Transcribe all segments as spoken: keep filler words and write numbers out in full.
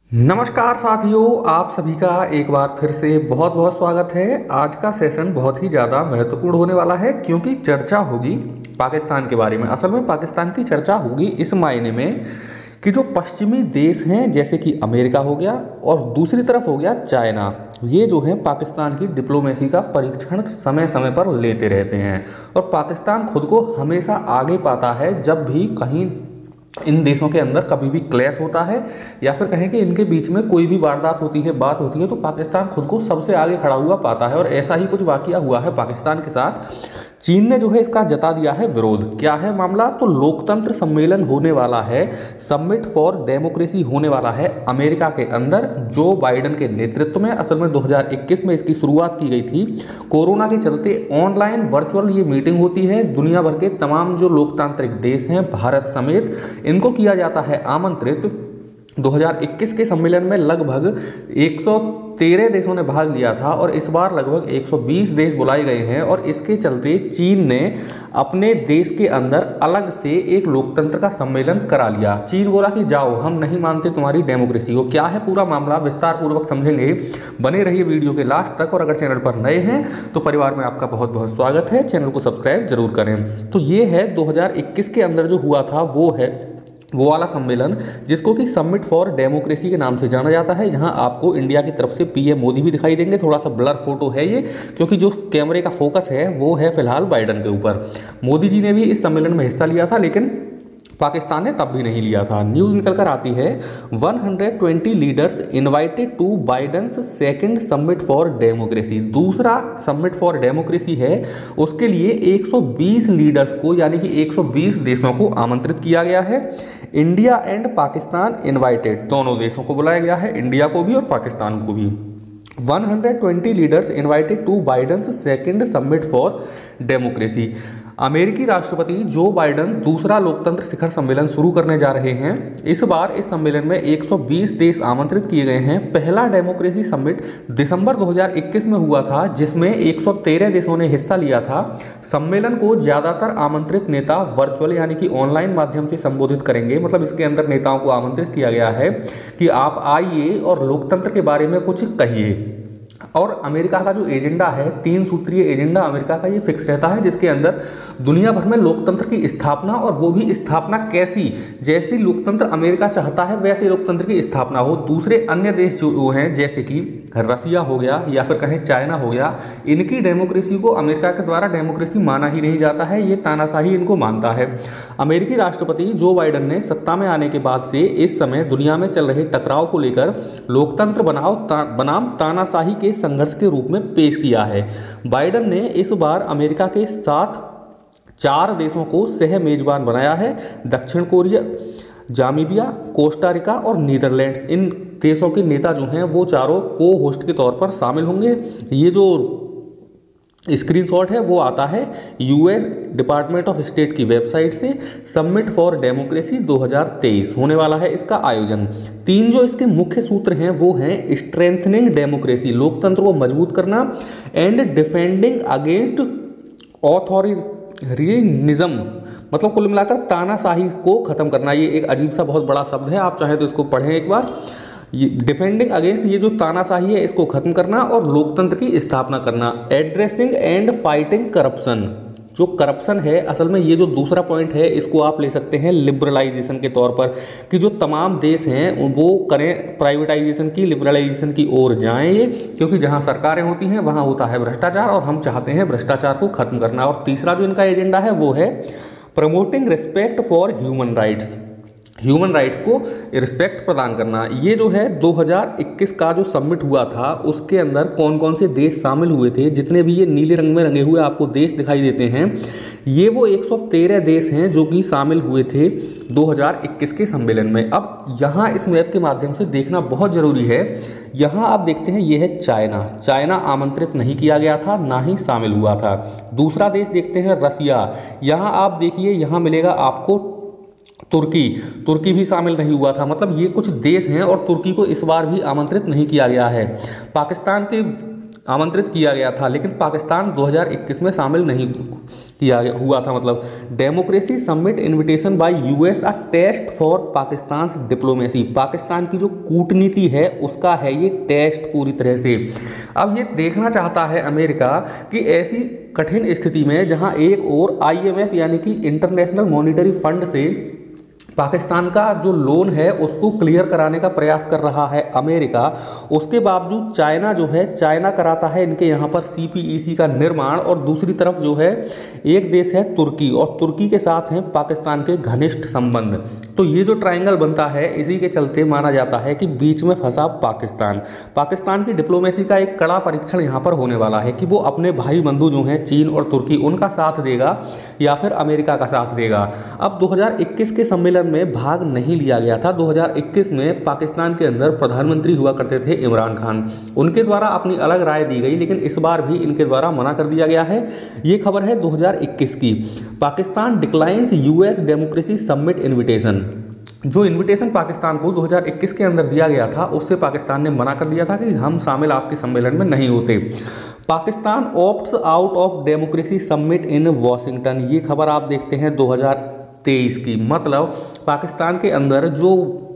नमस्कार साथियों, आप सभी का एक बार फिर से बहुत बहुत स्वागत है। आज का सेशन बहुत ही ज़्यादा महत्वपूर्ण होने वाला है क्योंकि चर्चा होगी पाकिस्तान के बारे में। असल में पाकिस्तान की चर्चा होगी इस मायने में कि जो पश्चिमी देश हैं जैसे कि अमेरिका हो गया और दूसरी तरफ हो गया चाइना, ये जो है पाकिस्तान की डिप्लोमेसी का परीक्षण समय समय पर लेते रहते हैं और पाकिस्तान खुद को हमेशा आगे पाता है जब भी कहीं इन देशों के अंदर कभी भी क्लैश होता है या फिर कहें कि इनके बीच में कोई भी वारदात होती है, बात होती है, तो पाकिस्तान खुद को सबसे आगे खड़ा हुआ पाता है। और ऐसा ही कुछ वाकया हुआ है पाकिस्तान के साथ। चीन ने जो है इसका जता दिया है विरोध। क्या है मामला? तो लोकतंत्र सम्मेलन होने वाला है, समिट फॉर डेमोक्रेसी होने वाला है अमेरिका के अंदर जो बाइडन के नेतृत्व में असल में दो हज़ार इक्कीस में इसकी शुरुआत की गई थी। कोरोना के चलते ऑनलाइन वर्चुअल ये मीटिंग होती है। दुनिया भर के तमाम जो लोकतांत्रिक देश हैं भारत समेत, इनको किया जाता है आमंत्रित। दो हज़ार इक्कीस के सम्मेलन में लगभग एक सौ तेरह देशों ने भाग लिया था और इस बार लगभग एक सौ बीस देश बुलाए गए हैं। और इसके चलते चीन ने अपने देश के अंदर अलग से एक लोकतंत्र का सम्मेलन करा लिया। चीन बोला कि जाओ, हम नहीं मानते तुम्हारी डेमोक्रेसी को। क्या है पूरा मामला, विस्तार पूर्वक समझेंगे। बने रहिए वीडियो के लास्ट तक। और अगर चैनल पर नए हैं तो परिवार में आपका बहुत बहुत स्वागत है। चैनल को सब्सक्राइब जरूर करें। तो ये है दो हज़ार इक्कीस के अंदर जो हुआ था, वो है वो वाला सम्मेलन जिसको कि समिट फॉर डेमोक्रेसी के नाम से जाना जाता है। यहाँ आपको इंडिया की तरफ से पीएम मोदी भी दिखाई देंगे। थोड़ा सा ब्लर फोटो है ये क्योंकि जो कैमरे का फोकस है वो है फिलहाल बाइडन के ऊपर। मोदी जी ने भी इस सम्मेलन में हिस्सा लिया था लेकिन पाकिस्तान ने तब भी नहीं लिया था। न्यूज़ निकल कर आती है एक सौ बीस leaders invited to Biden's second summit for democracy. दूसरा समिट फॉर डेमोक्रेसी है, उसके लिए एक सौ बीस लीडर्स को यानी कि एक सौ बीस देशों को आमंत्रित किया गया है। इंडिया एंड पाकिस्तान इनवाइटेड, दोनों देशों को बुलाया गया है, इंडिया को भी और पाकिस्तान को भी। एक सौ बीस leaders invited to Biden's second summit for democracy. अमेरिकी राष्ट्रपति जो बाइडन दूसरा लोकतंत्र शिखर सम्मेलन शुरू करने जा रहे हैं। इस बार इस सम्मेलन में एक सौ बीस देश आमंत्रित किए गए हैं। पहला डेमोक्रेसी समिट दिसंबर दो हज़ार इक्कीस में हुआ था जिसमें एक सौ तेरह देशों ने हिस्सा लिया था। सम्मेलन को ज़्यादातर आमंत्रित नेता वर्चुअल यानी कि ऑनलाइन माध्यम से संबोधित करेंगे। मतलब इसके अंदर नेताओं को आमंत्रित किया गया है कि आप आइए और लोकतंत्र के बारे में कुछ कहिए। और अमेरिका का जो एजेंडा है, तीन सूत्रीय एजेंडा अमेरिका का ये फिक्स रहता है जिसके अंदर दुनिया भर में लोकतंत्र की स्थापना, और वो भी स्थापना कैसी, जैसी लोकतंत्र अमेरिका चाहता है वैसे लोकतंत्र की स्थापना हो। दूसरे अन्य देश जो हैं जैसे कि रसिया हो गया या फिर कहें चाइना हो गया, इनकी डेमोक्रेसी को अमेरिका के द्वारा डेमोक्रेसी माना ही नहीं जाता है, ये तानाशाही इनको मानता है। अमेरिकी राष्ट्रपति जो बाइडन ने सत्ता में आने के बाद से इस समय दुनिया में चल रहे टकराव को लेकर लोकतंत्र बनाओ ता, बनाम तानाशाही के संघर्ष के रूप में पेश किया है। बाइडन ने इस बार अमेरिका के साथ चार देशों को सह मेजबान बनाया है। दक्षिण कोरिया, जामीबिया, कोस्टा रिका और नीदरलैंड्स, इन देशों के नेता जो हैं वो चारों को होस्ट के तौर पर शामिल होंगे। ये जो स्क्रीनशॉट है वो आता है यूएस डिपार्टमेंट ऑफ स्टेट की वेबसाइट से। समिट फॉर डेमोक्रेसी दो हज़ार तेईस होने वाला है इसका आयोजन। तीन जो इसके मुख्य सूत्र हैं वो हैं स्ट्रेंथनिंग डेमोक्रेसी, लोकतंत्र को मजबूत करना, एंड डिफेंडिंग अगेंस्ट ऑथोरिटेरियनिज्म, मतलब कुल मिलाकर तानाशाही को खत्म करना। ये एक अजीब सा बहुत बड़ा शब्द है, आप चाहें तो इसको पढ़ें एक बार। ये डिफेंडिंग अगेंस्ट, ये जो तानाशाही है इसको खत्म करना और लोकतंत्र की स्थापना करना। एड्रेसिंग एंड फाइटिंग करप्शन, जो करप्शन है असल में ये जो दूसरा पॉइंट है इसको आप ले सकते हैं लिबरलाइजेशन के तौर पर, कि जो तमाम देश हैं वो करें प्राइवेटाइजेशन की, लिबरलाइजेशन की ओर जाएं ये, क्योंकि जहां सरकारें होती हैं वहां होता है भ्रष्टाचार और हम चाहते हैं भ्रष्टाचार को खत्म करना। और तीसरा जो इनका एजेंडा है वो है promoting respect for human rights, human rights को रिस्पेक्ट प्रदान करना। ये जो है दो हज़ार इक्कीस का जो समिट हुआ था उसके अंदर कौन कौन से देश शामिल हुए थे, जितने भी ये नीले रंग में रंगे हुए आपको देश दिखाई देते हैं, ये वो एक सौ तेरह देश हैं जो कि शामिल हुए थे दो हज़ार इक्कीस के सम्मेलन में। अब यहाँ इस मैप के माध्यम से देखना बहुत ज़रूरी है। यहाँ आप देखते हैं ये है चाइना। चाइना आमंत्रित नहीं किया गया था, ना ही शामिल हुआ था। दूसरा देश देखते हैं रसिया। यहाँ आप देखिए, यहाँ मिलेगा आपको तुर्की, तुर्की भी शामिल नहीं हुआ था। मतलब ये कुछ देश हैं और तुर्की को इस बार भी आमंत्रित नहीं किया गया है। पाकिस्तान के आमंत्रित किया गया था, लेकिन पाकिस्तान दो हज़ार इक्कीस में शामिल नहीं किया गया हुआ था। मतलब democracy summit invitation by US a test for Pakistan diplomacy, Pakistan की जो कूटनीति है उसका है ये टेस्ट पूरी तरह से। अब ये देखना चाहता है अमेरिका कि ऐसी कठिन स्थिति में जहां एक और आईएमएफ यानी कि इंटरनेशनल मॉनिटरी फंड से पाकिस्तान का जो लोन है उसको क्लियर कराने का प्रयास कर रहा है अमेरिका, उसके बावजूद चाइना जो है चाइना कराता है इनके यहाँ पर सीपीईसी का निर्माण, और दूसरी तरफ जो है एक देश है तुर्की, और तुर्की के साथ हैं पाकिस्तान के घनिष्ठ संबंध। तो ये जो ट्रायंगल बनता है इसी के चलते माना जाता है कि बीच में फंसा पाकिस्तान। पाकिस्तान की डिप्लोमेसी का एक कड़ा परीक्षण यहाँ पर होने वाला है कि वो अपने भाई बंधु जो हैं चीन और तुर्की उनका साथ देगा या फिर अमेरिका का साथ देगा। अब दो हज़ार इक्कीस के सम्मेलन में भाग नहीं लिया गया था। दो हज़ार इक्कीस में पाकिस्तान के अंदर प्रधानमंत्री हुआ करते थे इमरान खान, उनके द्वारा अपनी अलग राय दी गई, लेकिन इस बार भी इनके द्वारा मना कर दिया गया है। ये खबर है दो हज़ार इक्कीस की। Pakistan declines US democracy summit invitation, जो इनविटेशन पाकिस्तान को दो हज़ार इक्कीस के अंदर दिया गया था उससे पाकिस्तान ने मना कर दिया था कि हम शामिल आपके सम्मेलन में नहीं होते। Pakistan opts out of democracy summit in Washington, ये खबर आप देखते हैं दो हज़ार तेईस की। मतलब पाकिस्तान के अंदर जो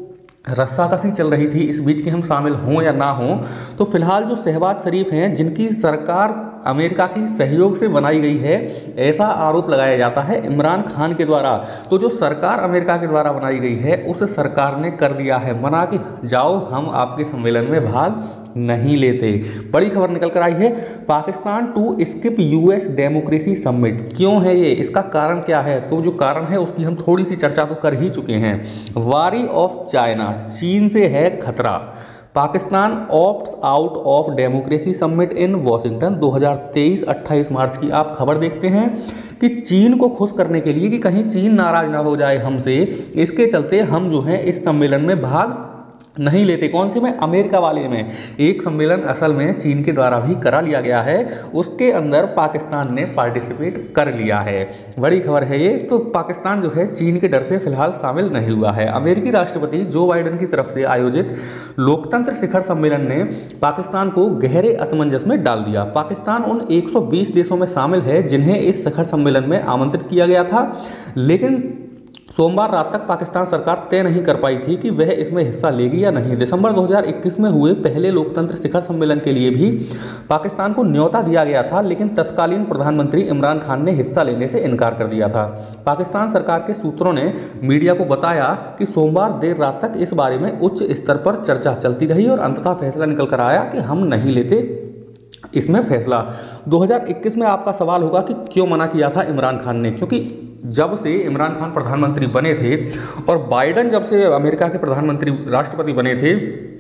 रस्साकसी चल रही थी इस बीच कि हम शामिल हों या ना हों, तो फिलहाल जो शहबाज शरीफ हैं जिनकी सरकार अमेरिका की सहयोग से बनाई गई है, ऐसा आरोप लगाया जाता है इमरान खान के द्वारा। तो जो सरकार अमेरिका के द्वारा बनाई गई है उस सरकार ने कर दिया है मना कि जाओ हम आपके सम्मेलन में भाग नहीं लेते। बड़ी खबर निकल कर आई है, Pakistan to skip US democracy summit. क्यों है ये, इसका कारण क्या है? तो जो कारण है उसकी हम थोड़ी सी चर्चा तो कर ही चुके हैं। वारी ऑफ चाइना, चीन से है खतरा। Pakistan opts out of democracy summit in Washington, दो हज़ार तेईस अट्ठाईस मार्च की आप खबर देखते हैं कि चीन को खुश करने के लिए कि कहीं चीन नाराज ना हो जाए हमसे, इसके चलते हम जो है इस सम्मेलन में भाग नहीं लेते। कौन से में? अमेरिका वाले में। एक सम्मेलन असल में चीन के द्वारा भी करा लिया गया है, उसके अंदर पाकिस्तान ने पार्टिसिपेट कर लिया है। बड़ी खबर है ये। तो पाकिस्तान जो है चीन के डर से फिलहाल शामिल नहीं हुआ है। अमेरिकी राष्ट्रपति जो बाइडेन की तरफ से आयोजित लोकतंत्र शिखर सम्मेलन ने पाकिस्तान को गहरे असमंजस में डाल दिया। पाकिस्तान उन एक सौ बीस देशों में शामिल है जिन्हें इस शिखर सम्मेलन में आमंत्रित किया गया था, लेकिन सोमवार रात तक पाकिस्तान सरकार तय नहीं कर पाई थी कि वह इसमें हिस्सा लेगी या नहीं। दिसंबर दो हज़ार इक्कीस में हुए पहले लोकतंत्र शिखर सम्मेलन के लिए भी पाकिस्तान को न्योता दिया गया था, लेकिन तत्कालीन प्रधानमंत्री इमरान खान ने हिस्सा लेने से इनकार कर दिया था। पाकिस्तान सरकार के सूत्रों ने मीडिया को बताया कि सोमवार देर रात तक इस बारे में उच्च स्तर पर चर्चा चलती रही और अंततः फैसला निकल कर आया कि हम नहीं लेते इसमें फैसला। दो हज़ार इक्कीस में आपका सवाल होगा कि क्यों मना किया था इमरान खान ने, क्योंकि जब से इमरान खान प्रधानमंत्री बने थे और बाइडेन जब से अमेरिका के प्रधानमंत्री राष्ट्रपति बने थे,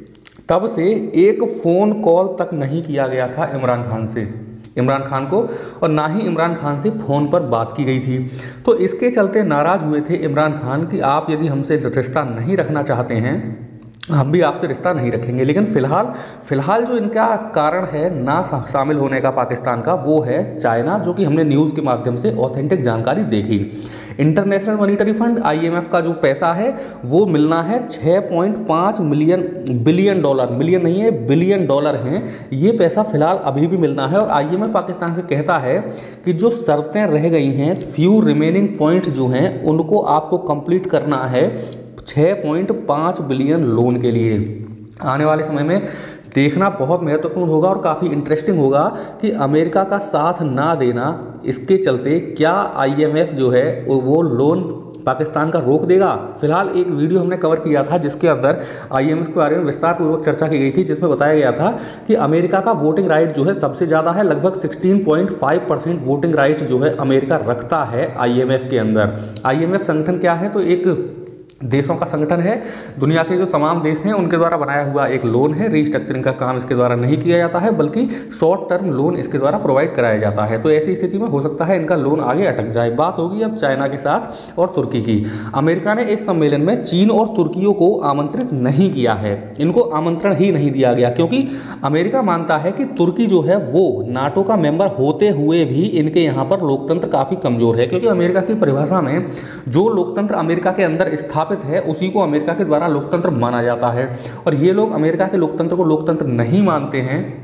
तब से एक फ़ोन कॉल तक नहीं किया गया था इमरान खान से इमरान खान को, और ना ही इमरान खान से फ़ोन पर बात की गई थी। तो इसके चलते नाराज़ हुए थे इमरान खान कि आप यदि हमसे रिश्ता नहीं रखना चाहते हैं हम भी आपसे रिश्ता नहीं रखेंगे। लेकिन फ़िलहाल फ़िलहाल जो इनका कारण है ना शामिल होने का पाकिस्तान का, वो है चाइना, जो कि हमने न्यूज़ के माध्यम से ऑथेंटिक जानकारी देखी। इंटरनेशनल मॉनिटरी फंड आईएमएफ का जो पैसा है वो मिलना है छः पॉइंट पाँच मिलियन बिलियन डॉलर, मिलियन नहीं है बिलियन डॉलर हैं। ये पैसा फ़िलहाल अभी भी मिलना है, और आईएमएफ पाकिस्तान से कहता है कि जो शर्तें रह गई हैं, फ्यू रिमेनिंग पॉइंट्स जो हैं उनको आपको कंप्लीट करना है छः पॉइंट पाँच बिलियन लोन के लिए। आने वाले समय में देखना बहुत महत्वपूर्ण होगा और काफ़ी इंटरेस्टिंग होगा कि अमेरिका का साथ ना देना, इसके चलते क्या आईएमएफ जो है वो लोन पाकिस्तान का रोक देगा। फिलहाल एक वीडियो हमने कवर किया था जिसके अंदर आईएमएफ के बारे में विस्तार पूर्वक चर्चा की गई थी, जिसमें बताया गया था कि अमेरिका का वोटिंग राइट जो है सबसे ज़्यादा है, लगभग सोलह पॉइंट पाँच परसेंट वोटिंग राइट जो है अमेरिका रखता है आईएमएफ के अंदर। आईएमएफ संगठन क्या है? तो एक देशों का संगठन है, दुनिया के जो तमाम देश हैं उनके द्वारा बनाया हुआ एक लोन है। रीस्ट्रक्चरिंग का काम इसके द्वारा नहीं किया जाता है, बल्कि शॉर्ट टर्म लोन इसके द्वारा प्रोवाइड कराया जाता है। तो ऐसी स्थिति में हो सकता है इनका लोन आगे अटक जाए। बात होगी अब चाइना के साथ और तुर्की की। अमेरिका ने इस सम्मेलन में चीन और तुर्कियों को आमंत्रित नहीं किया है, इनको आमंत्रण ही नहीं दिया गया, क्योंकि अमेरिका मानता है कि तुर्की जो है वो नाटो का मेंबर होते हुए भी इनके यहाँ पर लोकतंत्र काफ़ी कमज़ोर है। क्योंकि अमेरिका की परिभाषा में जो लोकतंत्र अमेरिका के अंदर स्थापित है उसी को अमेरिका के द्वारा लोकतंत्र माना जाता है, और ये लोग अमेरिका के लोकतंत्र को लोकतंत्र नहीं मानते हैं,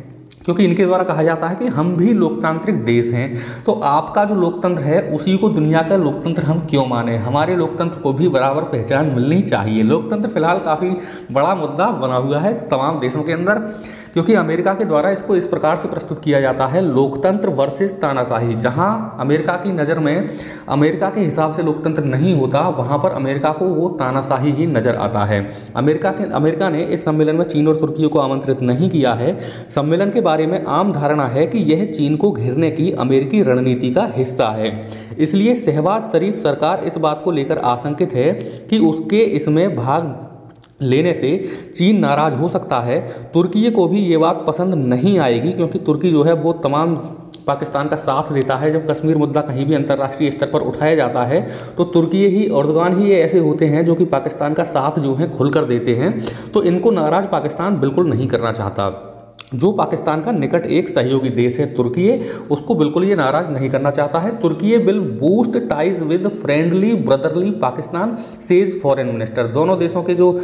क्योंकि इनके द्वारा कहा जाता है कि हम भी लोकतांत्रिक देश हैं, तो आपका जो लोकतंत्र है उसी को दुनिया का लोकतंत्र हम क्यों माने, हमारे लोकतंत्र को भी बराबर पहचान मिलनी चाहिए। लोकतंत्र फिलहाल काफ़ी बड़ा मुद्दा बना हुआ है तमाम देशों के अंदर, क्योंकि अमेरिका के द्वारा इसको इस प्रकार से प्रस्तुत किया जाता है, लोकतंत्र वर्सेस तानाशाही। जहां अमेरिका की नज़र में अमेरिका के हिसाब से लोकतंत्र नहीं होता, वहां पर अमेरिका को वो तानाशाही ही नज़र आता है। अमेरिका के अमेरिका ने इस सम्मेलन में चीन और तुर्की को आमंत्रित नहीं किया है। सम्मेलन के बारे में आम धारणा है कि यह चीन को घेरने की अमेरिकी रणनीति का हिस्सा है, इसलिए शहबाज शरीफ सरकार इस बात को लेकर आशंकित है कि उसके इसमें भाग लेने से चीन नाराज हो सकता है। तुर्की को भी ये बात पसंद नहीं आएगी, क्योंकि तुर्की जो है वो तमाम पाकिस्तान का साथ देता है। जब कश्मीर मुद्दा कहीं भी अंतर्राष्ट्रीय स्तर पर उठाया जाता है तो तुर्की ही, एर्दोगान ही ऐसे होते हैं जो कि पाकिस्तान का साथ जो है खुलकर देते हैं। तो इनको नाराज पाकिस्तान बिल्कुल नहीं करना चाहता। जो पाकिस्तान का निकट एक सहयोगी देश है तुर्की, उसको बिल्कुल ये नाराज नहीं करना चाहता है। Turkey will boost ties with friendly brotherly Pakistan, says foreign minister. दोनों देशों के जो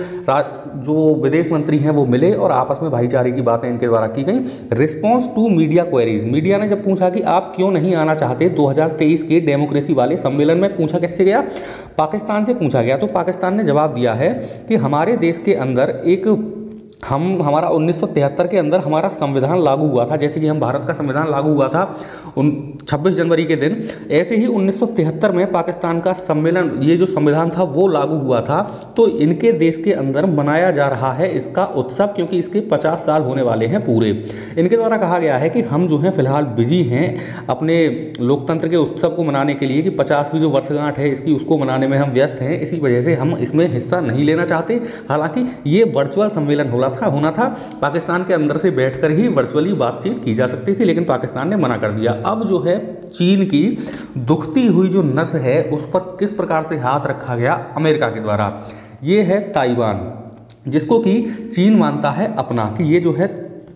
जो विदेश मंत्री हैं वो मिले और आपस में भाईचारे की बातें इनके द्वारा की गई। Response to media queries, media ने जब पूछा कि आप क्यों नहीं आना चाहते दो हज़ार तेईस के डेमोक्रेसी वाले सम्मेलन में, पूछा किससे गया, पाकिस्तान से पूछा गया। तो पाकिस्तान ने जवाब दिया है कि हमारे देश के अंदर एक हम हमारा उन्नीस सौ तिहत्तर के अंदर हमारा संविधान लागू हुआ था, जैसे कि हम भारत का संविधान लागू हुआ था उन छब्बीस जनवरी के दिन, ऐसे ही उन्नीस सौ तिहत्तर में पाकिस्तान का सम्मेलन, ये जो संविधान था वो लागू हुआ था। तो इनके देश के अंदर मनाया जा रहा है इसका उत्सव, क्योंकि इसके पचास साल होने वाले हैं पूरे। इनके द्वारा कहा गया है कि हम जो हैं फिलहाल बिजी हैं अपने लोकतंत्र के उत्सव को मनाने के लिए, कि पचासवीं जो वर्षगांठ है इसकी उसको मनाने में हम व्यस्त हैं, इसी वजह से हम इसमें हिस्सा नहीं लेना चाहते। हालांकि ये वर्चुअल सम्मेलन होला था होना था, पाकिस्तान के अंदर से बैठकर ही वर्चुअली बातचीत की जा सकती थी, लेकिन पाकिस्तान ने मना कर दिया। अब जो है चीन की दुखती हुई जो नस है उस पर किस प्रकार से हाथ रखा गया अमेरिका के द्वारा, ये है ताइवान, जिसको कि चीन मानता है अपना, कि ये जो है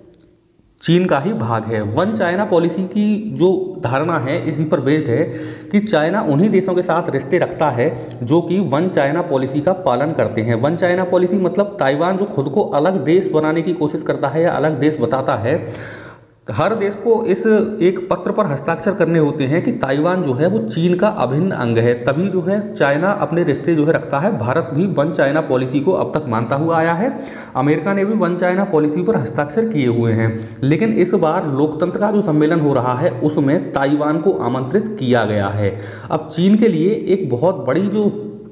चीन का ही भाग है। वन चाइना पॉलिसी की जो धारणा है इसी पर बेस्ड है कि चाइना उन्हीं देशों के साथ रिश्ते रखता है जो कि वन चाइना पॉलिसी का पालन करते हैं। वन चाइना पॉलिसी मतलब ताइवान जो खुद को अलग देश बनाने की कोशिश करता है या अलग देश बताता है, हर देश को इस एक पत्र पर हस्ताक्षर करने होते हैं कि ताइवान जो है वो चीन का अभिन्न अंग है, तभी जो है चाइना अपने रिश्ते जो है रखता है। भारत भी वन चाइना पॉलिसी को अब तक मानता हुआ आया है, अमेरिका ने भी वन चाइना पॉलिसी पर हस्ताक्षर किए हुए हैं। लेकिन इस बार लोकतंत्र का जो सम्मेलन हो रहा है उसमें ताइवान को आमंत्रित किया गया है। अब चीन के लिए एक बहुत बड़ी जो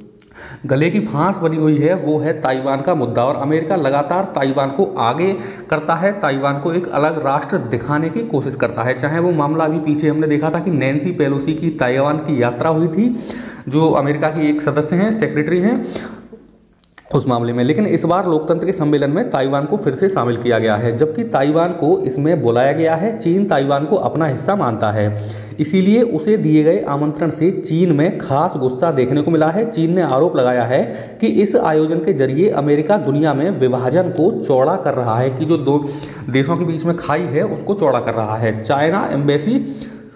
गले की फांस बनी हुई है वो है ताइवान का मुद्दा, और अमेरिका लगातार ताइवान को आगे करता है, ताइवान को एक अलग राष्ट्र दिखाने की कोशिश करता है। चाहे वो मामला अभी पीछे हमने देखा था कि नैन्सी पेलोसी की ताइवान की यात्रा हुई थी, जो अमेरिका की एक सदस्य हैं, सेक्रेटरी हैं उस मामले में, लेकिन इस बार लोकतंत्र के सम्मेलन में ताइवान को फिर से शामिल किया गया है, जबकि ताइवान को इसमें बुलाया गया है। चीन ताइवान को अपना हिस्सा मानता है, इसीलिए उसे दिए गए आमंत्रण से चीन में खास गुस्सा देखने को मिला है। चीन ने आरोप लगाया है कि इस आयोजन के जरिए अमेरिका दुनिया में विभाजन को चौड़ा कर रहा है, कि जो दो देशों के बीच में खाई है उसको चौड़ा कर रहा है। चाइना एम्बेसी,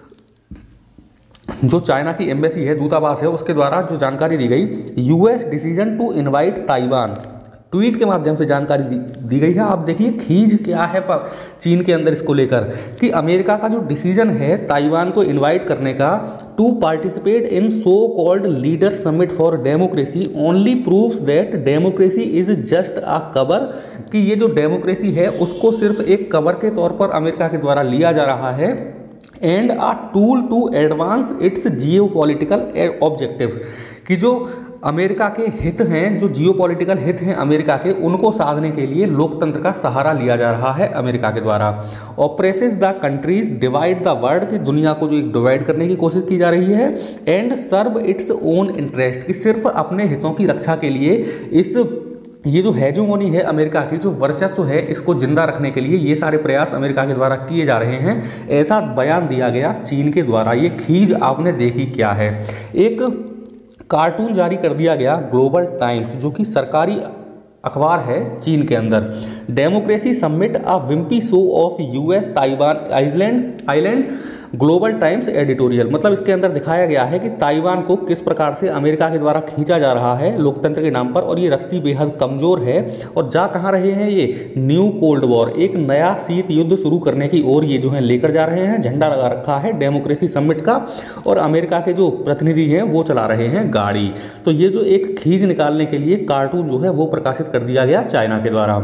जो चाइना की एम्बेसी है, दूतावास है, उसके द्वारा जो जानकारी दी गई, US decision to invite Taiwan, tweet के माध्यम से जानकारी दी, दी गई है। आप देखिए खींच क्या है चीन के अंदर इसको लेकर, कि अमेरिका का जो डिसीजन है ताइवान को इनवाइट करने का to participate in so called leader summit for democracy only proves that democracy is just a cover, कि ये जो डेमोक्रेसी है उसको सिर्फ एक कवर के तौर पर अमेरिका के द्वारा लिया जा रहा है, and a tool to advance its geopolitical objectives, कि जो अमेरिका के हित हैं, जो जियो पॉलिटिकल हित हैं अमेरिका के, उनको साधने के लिए लोकतंत्र का सहारा लिया जा रहा है अमेरिका के द्वारा। Oppresses the countries divide the world, की दुनिया को जो एक डिवाइड करने की कोशिश की जा रही है, and serve its own interest, कि सिर्फ अपने हितों की रक्षा के लिए इस ये जो हेजोमोनी है अमेरिका की, जो वर्चस्व है, इसको जिंदा रखने के लिए ये सारे प्रयास अमेरिका के द्वारा किए जा रहे हैं, ऐसा बयान दिया गया चीन के द्वारा। ये खींच आपने देखी क्या है, एक कार्टून जारी कर दिया गया ग्लोबल टाइम्स, जो कि सरकारी अखबार है चीन के अंदर। Democracy summit a wimpy show of US Taiwan Iceland island Global Times editorial, मतलब इसके अंदर दिखाया गया है कि ताइवान को किस प्रकार से अमेरिका के द्वारा खींचा जा रहा है लोकतंत्र के नाम पर, और ये रस्सी बेहद कमजोर है और जा कहाँ रहे हैं, ये न्यू कोल्ड वॉर, एक नया शीत युद्ध शुरू करने की ओर ये जो है लेकर जा रहे हैं। झंडा लगा रखा है डेमोक्रेसी समिट का और अमेरिका के जो प्रतिनिधि हैं वो चला रहे हैं गाड़ी। तो ये जो एक खींच निकालने के लिए कार्टून जो है वो प्रकाशित कर दिया गया चाइना के द्वारा।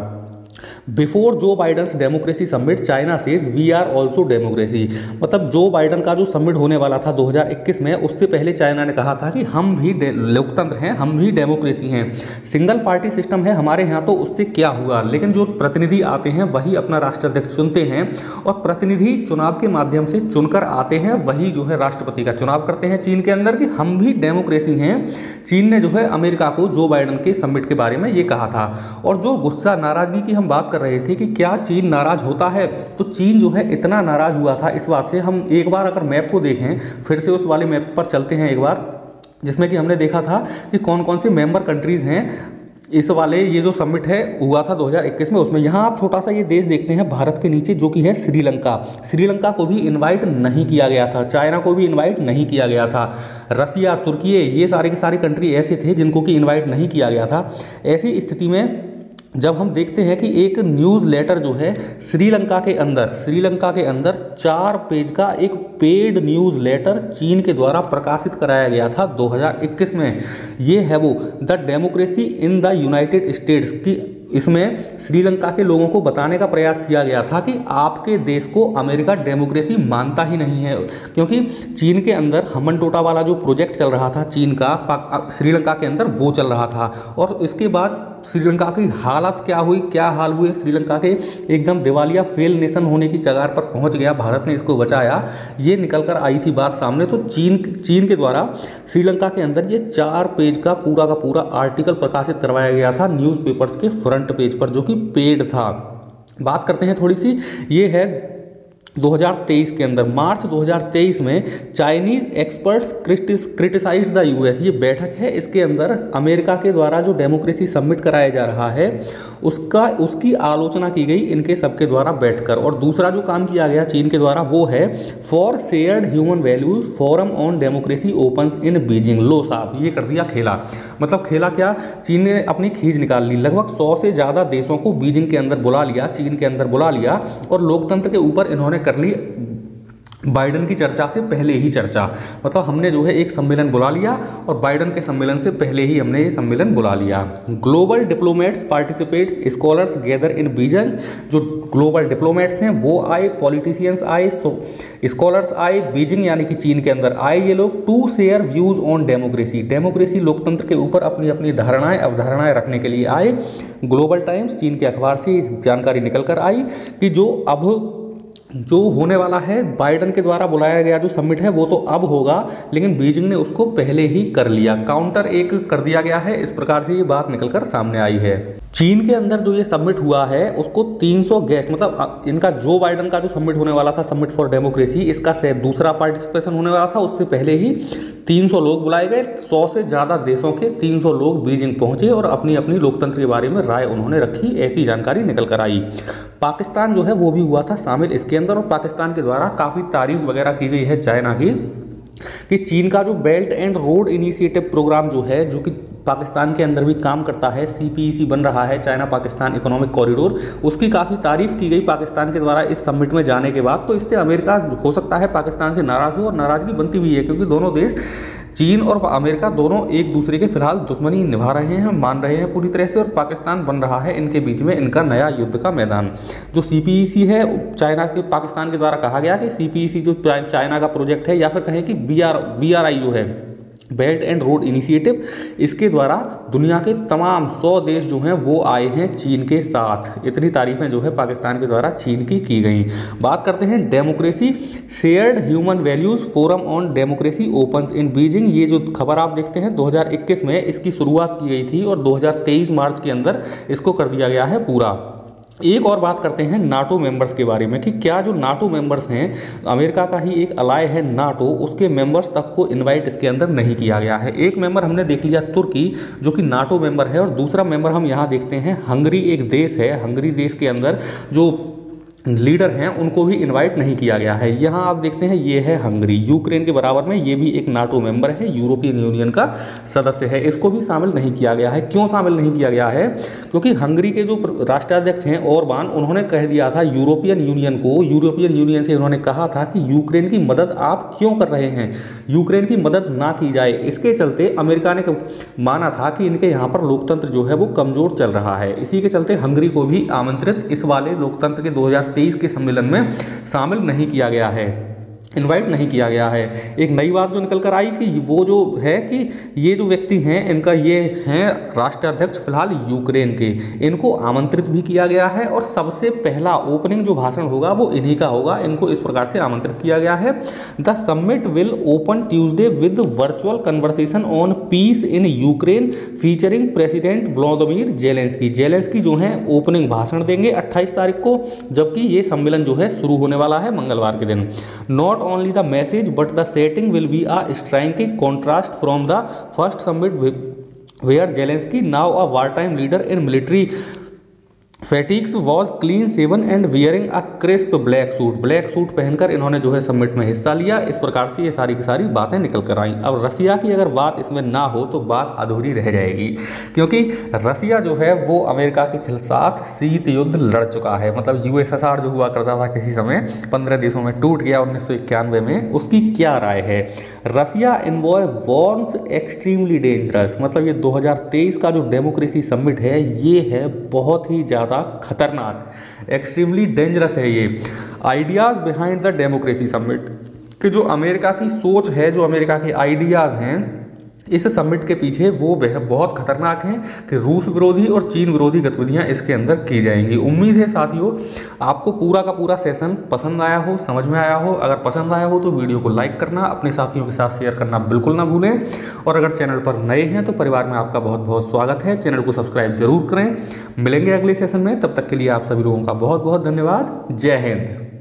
Before Joe Biden's democracy summit China says we are also democracy, मतलब जो बाइडन का जो समिट होने वाला था दो हज़ार इक्कीस में, उससे पहले चाइना ने कहा था कि हम भी लोकतंत्र हैं, हम भी डेमोक्रेसी हैं, सिंगल पार्टी सिस्टम है हमारे यहाँ, तो उससे क्या हुआ। लेकिन जो प्रतिनिधि आते हैं वही अपना राष्ट्राध्यक्ष चुनते हैं और प्रतिनिधि चुनाव के माध्यम से चुनकर आते हैं, वही जो है राष्ट्रपति का चुनाव करते हैं चीन के अंदर कि हम भी डेमोक्रेसी हैं। चीन ने जो है अमेरिका को जो बाइडन के समिट के बारे में ये कहा था। और जो गुस्सा नाराजगी की हम बात कर रहे थे कि क्या चीन नाराज होता है, तो चीन जो है इतना नाराज हुआ था इस बात से, हम एक बार अगर मैप को देखें, फिर से उस वाले मैप पर चलते हैं एक बार, जिसमें कि हमने देखा था कि कौन कौन से मेंबर कंट्रीज हैं इस वाले ये जो समिट है हुआ था दो हज़ार इक्कीस में। उसमें यहाँ आप छोटा सा ये देश देखते हैं भारत के नीचे, जो कि है श्रीलंका। श्रीलंका को भी इनवाइट नहीं किया गया था, चाइना को भी इनवाइट नहीं किया गया था, रसिया, तुर्की, ये सारे के सारे कंट्री ऐसे थे जिनको कि इनवाइट नहीं किया गया था। ऐसी स्थिति में जब हम देखते हैं कि एक न्यूज़ लेटर जो है श्रीलंका के अंदर श्रीलंका के अंदर चार पेज का एक पेड न्यूज़ लेटर चीन के द्वारा प्रकाशित कराया गया था दो हज़ार इक्कीस में। ये है वो the democracy in the United States की। इसमें श्रीलंका के लोगों को बताने का प्रयास किया गया था कि आपके देश को अमेरिका डेमोक्रेसी मानता ही नहीं है, क्योंकि चीन के अंदर हमन टोटा वाला जो प्रोजेक्ट चल रहा था चीन का श्रीलंका के अंदर वो चल रहा था। और इसके बाद श्रीलंका की हालत क्या हुई, क्या हाल हुए श्रीलंका के, एकदम दिवालिया फेल नेशन होने की कगार पर पहुंच गया। भारत ने इसको बचाया, ये निकल कर आई थी बात सामने। तो चीन चीन के द्वारा श्रीलंका के अंदर ये चार पेज का पूरा का पूरा आर्टिकल प्रकाशित करवाया गया था न्यूज़पेपर्स के फ्रंट पेज पर, जो कि पेड था। बात करते हैं थोड़ी सी, ये है दो हज़ार तेईस के अंदर, मार्च दो हज़ार तेईस में Chinese experts criticised the US, ये बैठक है, इसके अंदर अमेरिका के द्वारा जो डेमोक्रेसी समिट कराया जा रहा है उसका उसकी आलोचना की गई इनके सबके द्वारा बैठकर। और दूसरा जो काम किया गया चीन के द्वारा वो है for shared human values forum on democracy opens in Beijing. लो साहब, ये कर दिया खेला। मतलब खेला क्या, चीन ने अपनी खींच निकाल ली, लगभग सौ से ज़्यादा देशों को बीजिंग के अंदर बुला लिया, चीन के अंदर बुला लिया, और लोकतंत्र के ऊपर इन्होंने कर ली बाइडन की चर्चा से पहले ही चर्चा। मतलब हमने जो है एक सम्मेलन बुला लिया और बाइडन के सम्मेलन से पहले ही हमने ये सम्मेलन बुला लिया। Global diplomats participants scholars gather in Beijing, जो ग्लोबल डिप्लोमेट्स हैं वो आए, पॉलिटिशियंस आए, स्कॉलर्स आए, बीजिंग यानी कि चीन के अंदर आए ये लोग, to share views on democracy, democracy लोकतंत्र के ऊपर अपनी अपनी धारणाएं अवधारणाएं रखने के लिए आए। ग्लोबल टाइम्स चीन के अखबार से जानकारी निकल कर आई कि जो अब जो होने वाला है बाइडन के द्वारा बुलाया गया जो समिट है वो तो अब होगा, लेकिन बीजिंग ने उसको पहले ही कर लिया, काउंटर एक कर दिया गया है। इस प्रकार से ये बात निकलकर सामने आई है। चीन के अंदर जो ये समिट हुआ है उसको तीन सौ गेस्ट, मतलब इनका जो बाइडन का जो समिट होने वाला था, समिट फॉर डेमोक्रेसी, इसका दूसरा पार्टिसिपेशन होने वाला था, उससे पहले ही तीन सौ लोग बुलाए गए, सौ से ज़्यादा देशों के तीन सौ लोग बीजिंग पहुंचे और अपनी अपनी लोकतंत्र के बारे में राय उन्होंने रखी, ऐसी जानकारी निकल कर आई। पाकिस्तान जो है वो भी हुआ था शामिल इसके अंदर, और पाकिस्तान के द्वारा काफ़ी तारीफ वगैरह की गई है चाइना की कि चीन का जो belt and road initiative program जो है, जो कि पाकिस्तान के अंदर भी काम करता है, सी पी ई सी बन रहा है, चाइना पाकिस्तान इकोनॉमिक कॉरिडोर, उसकी काफ़ी तारीफ की गई पाकिस्तान के द्वारा इस समिट में जाने के बाद। तो इससे अमेरिका हो सकता है पाकिस्तान से नाराज़ हो, और नाराज़गी बनती भी है क्योंकि दोनों देश चीन और अमेरिका दोनों एक दूसरे के फिलहाल दुश्मनी निभा रहे हैं, मान रहे हैं पूरी तरह से, और पाकिस्तान बन रहा है इनके बीच में इनका नया युद्ध का मैदान। जो सी पी ई सी है, चाइना के पाकिस्तान के द्वारा कहा गया कि सी पी ई सी जो चाइना का प्रोजेक्ट है, या फिर कहें कि B R B R I जो है बेल्ट एंड रोड इनिशिएटिव, इसके द्वारा दुनिया के तमाम सौ देश जो हैं वो आए हैं चीन के साथ। इतनी तारीफें जो है पाकिस्तान के द्वारा चीन की की गई। बात करते हैं democracy shared human values forum on democracy opens in Beijing. ये जो खबर आप देखते हैं दो हज़ार इक्कीस में इसकी शुरुआत की गई थी और दो हज़ार तेईस मार्च के अंदर इसको कर दिया गया है पूरा। एक और बात करते हैं नाटो मेंबर्स के बारे में कि क्या जो नाटो मेंबर्स हैं, अमेरिका का ही एक अलाय है नाटो, उसके मेंबर्स तक को इनवाइट इसके अंदर नहीं किया गया है। एक मेंबर हमने देख लिया तुर्की, जो कि नाटो मेंबर है, और दूसरा मेंबर हम यहाँ देखते हैं हंगरी, एक देश है, हंगरी देश के अंदर जो लीडर हैं उनको भी इनवाइट नहीं किया गया है। यहाँ आप देखते हैं ये है हंगरी, यूक्रेन के बराबर में, ये भी एक नाटो मेंबर है, यूरोपियन यूनियन का सदस्य है, इसको भी शामिल नहीं किया गया है। क्यों शामिल नहीं किया गया है? क्योंकि हंगरी के जो राष्ट्राध्यक्ष हैं ओरबान, उन्होंने कह दिया था यूरोपियन यूनियन को, यूरोपियन यूनियन से उन्होंने कहा था कि यूक्रेन की मदद आप क्यों कर रहे हैं, यूक्रेन की मदद ना की जाए। इसके चलते अमेरिका ने माना था कि इनके यहाँ पर लोकतंत्र जो है वो कमजोर चल रहा है, इसी के चलते हंगरी को भी आमंत्रित इस वाले लोकतंत्र के दो हज़ार तेईस के सम्मेलन में शामिल नहीं किया गया है, इनवाइट नहीं किया गया है। एक नई बात जो निकल कर आई कि वो जो है कि ये जो व्यक्ति हैं इनका ये हैं राष्ट्राध्यक्ष फिलहाल यूक्रेन के, इनको आमंत्रित भी किया गया है और सबसे पहला ओपनिंग जो भाषण होगा वो इन्हीं का होगा, इनको इस प्रकार से आमंत्रित किया गया है। The summit will open Tuesday with virtual conversation on peace in Ukraine featuring president Vladimir Zelensky. Zelensky जो हैं ओपनिंग भाषण देंगे अट्ठाईस तारीख को, जबकि ये सम्मेलन जो है शुरू होने वाला है मंगलवार के दिन। Not only the message but the setting will be a striking contrast from the first summit where Zelensky, now a wartime leader in military fatigues was clean shaven and wearing a crisp black suit. Black suit पहनकर इन्होंने जो है summit में हिस्सा लिया। इस प्रकार से ये सारी की सारी बातें निकल कर आई। अब रसिया की अगर बात इसमें ना हो तो बात अधूरी रह जाएगी, क्योंकि रसिया जो है वो अमेरिका के साथ शीत युद्ध लड़ चुका है। मतलब यूएसएसआर जो हुआ करता था किसी समय पंद्रह देशों में टूट गया उन्नीस सौ इक्यानवे में, उसकी क्या राय है? Russia envoy warns extremely dangerous. मतलब ये दो हज़ार तेईस का जो डेमोक्रेसी समिट है ये है बहुत ही ज़्यादा खतरनाक, एक्सट्रीमली डेंजरस है ये। Ideas behind the democracy summit कि जो अमेरिका की सोच है, जो अमेरिका के आइडियाज हैं इस समिट के पीछे वो बहुत खतरनाक हैं कि रूस विरोधी और चीन विरोधी गतिविधियां इसके अंदर की जाएंगी। उम्मीद है साथियों आपको पूरा का पूरा सेशन पसंद आया हो, समझ में आया हो। अगर पसंद आया हो तो वीडियो को लाइक करना, अपने साथियों के साथ शेयर करना बिल्कुल ना भूलें। और अगर चैनल पर नए हैं तो परिवार में आपका बहुत बहुत स्वागत है, चैनल को सब्सक्राइब जरूर करें। मिलेंगे अगले सेशन में, तब तक के लिए आप सभी लोगों का बहुत बहुत धन्यवाद। जय हिंद।